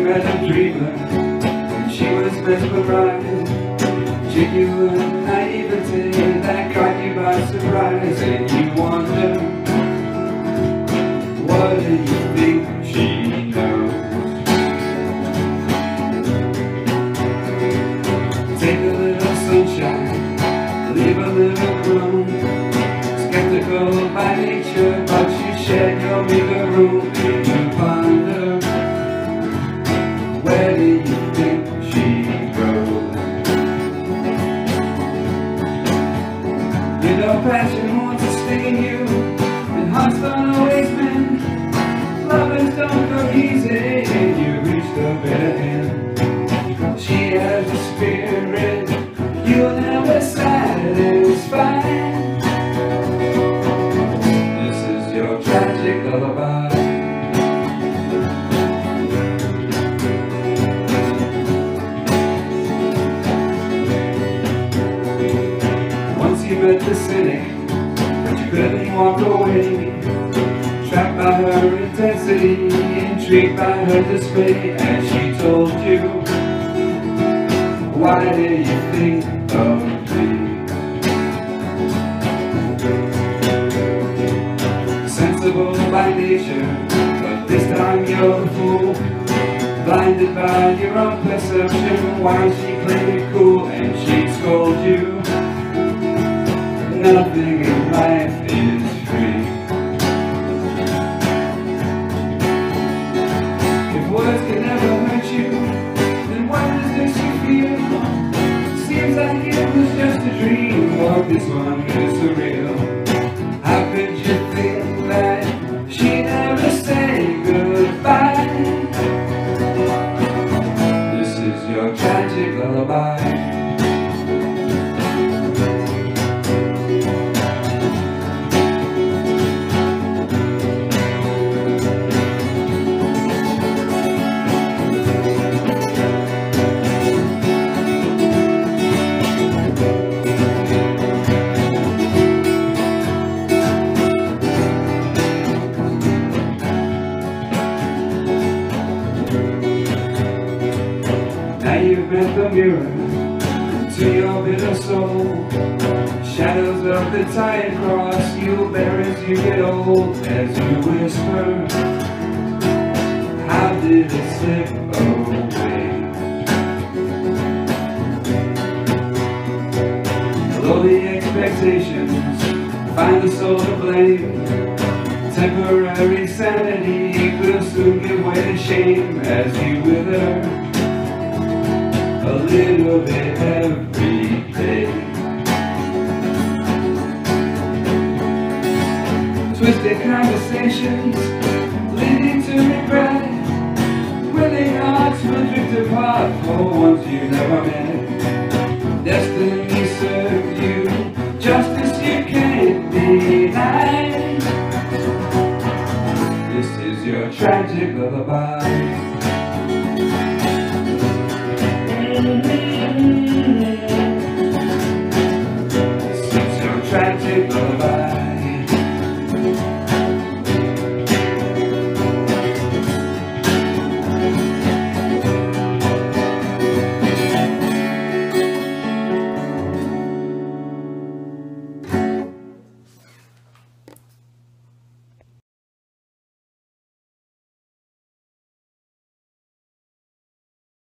met a dreamer, and she was mesmerized. Genuine naivety that caught you by surprise, and you wonder, what do you think she knows? Take a little sunshine, leave a little gloom. Skeptical by nature, but you shed your meager room, and you ponder, where do you think she goes? You know passion wants to sting you, and hearts don't always mend. Lovers don't come easy, and you reach the bitter end. She has a spirit you'll never satisfy. This is your tragic lullaby. Once you met the cynic, but you couldn't walk away. Trapped by her intensity, intrigued by her dismay, as she told you, why do you think of me? Sensible by nature, but this time you're the fool. Blinded by your own perception, while she played it cool, and she'd scold you. Nothing in life is free. If words can never hurt you, then what is this you feel? Seems like it was just a dream, or this one is surreal. How could you think that she never say goodbye? This is your tragic lullaby. Now you've met the mirror to your bitter soul. Shadows of the tired cross you'll bear as you get old. As you whisper, how did it slip away? Lowly expectations find the soul to blame. Temporary sanity will soon give way to shame, as you wither a little bit every day. Twisted conversations leading to regret. Willing hearts will drift apart for ones you never met. Destiny served you justice you can't deny. This is your tragic lullaby.